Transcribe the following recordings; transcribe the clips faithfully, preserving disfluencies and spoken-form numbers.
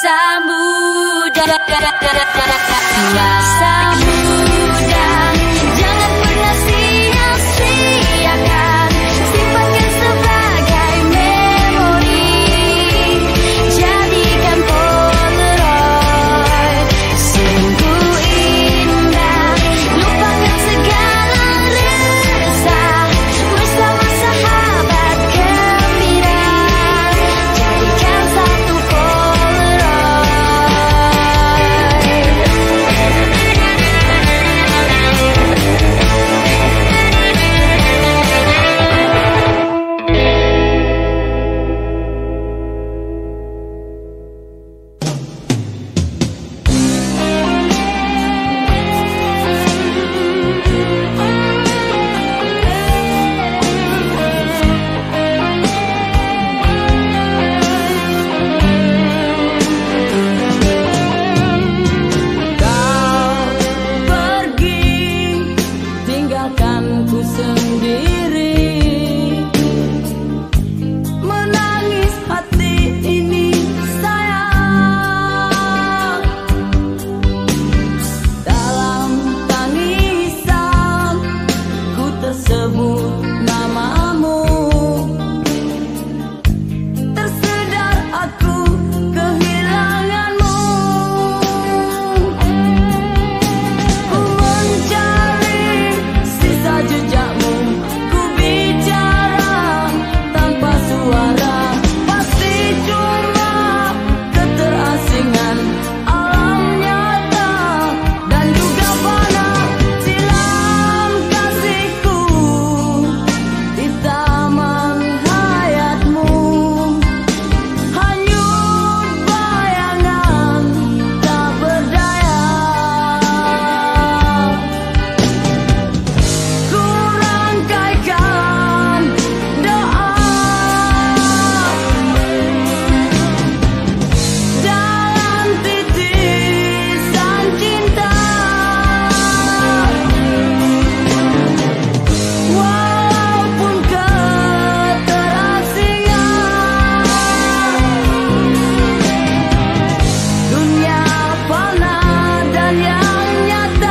masa muda, masa muda, jangan pernah sia-siakan, simpannya sebagai memori, jadikan Polaroid, sungguh indah, lupakan segala resah, bersama sahabat gembira, jadikan satu ku sendiri, menangis hati ini sayang, dalam tangisan ku tersebut namamu, tersedar aku kehilanganmu, ku mencari sisa jejakmu, ku bicara tanpa suara, pasti cuma keterasingan alam nyata dan juga fana. Silam kasihku di taman hayatmu, hanyut bayangan tak berdaya. Ku rangkaikan doa dalam titisan cinta, walaupun keterasingan, dunia fana dan yang nyata.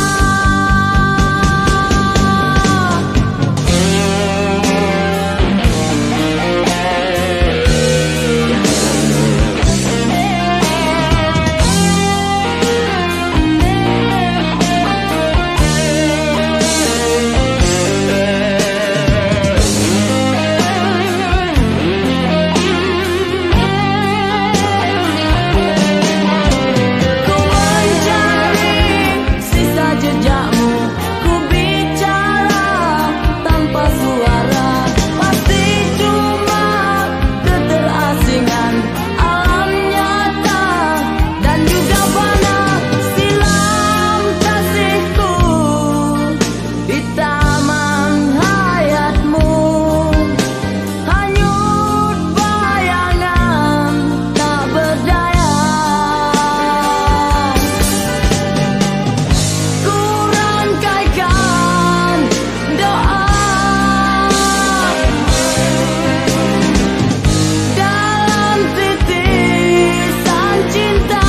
Ku mencari sisa jejakmu, ku bicara tanpa suara, pasti cuma keterasingan alam nyata dan juga fana. Silam kasihku di taman hayatmu, hanyut bayangan tak berdaya. Ku rangkaikan doa dalam titisan cinta,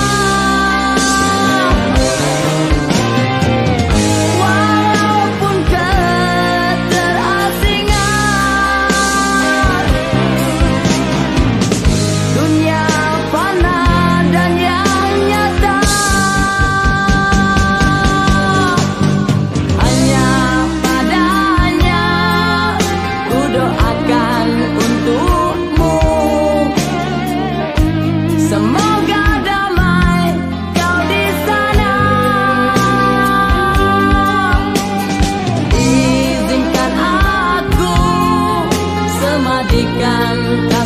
walaupun keterasingan, dunia fana dan yang nyata. Hanya padanya ku doakan untukmu, semoga damai kau di sana. Izinkan aku semadikan